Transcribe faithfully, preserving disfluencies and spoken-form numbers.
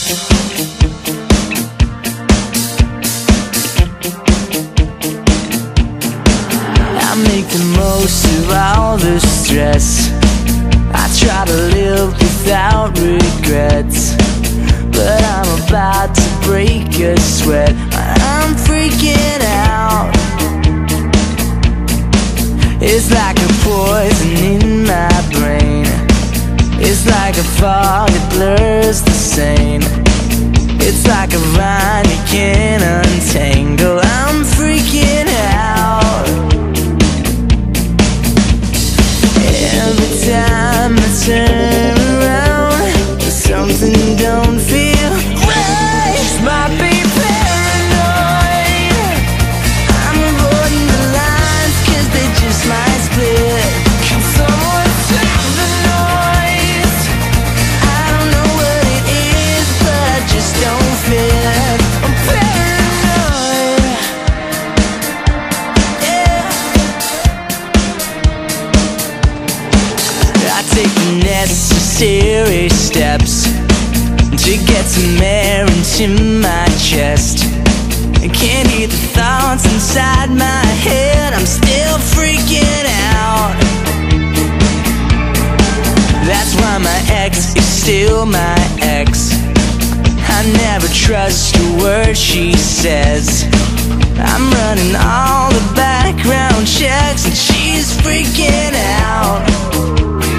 I make the most of all the stress. I try to live without regrets, but I'm about to break a sweat. I'm freaking out. It's like a poison in my brain. It's like a fog that blurs the sane. It's like a vine you can't untangle. I'm freaking out. Every time I turn around, something don't feel right. Just might be paranoid. I'm avoiding the lines cause they just might split. Can someone stop the noise? I don't know what it is, but I just don't fit. I'm paranoid. Yeah. I take the necessary steps to get some air into my chest. I can't hear the thoughts inside my head. I'm still freaking out. That's why my ex is still my ex. I never trust a word she says. I'm running all the background checks and she's freaking out.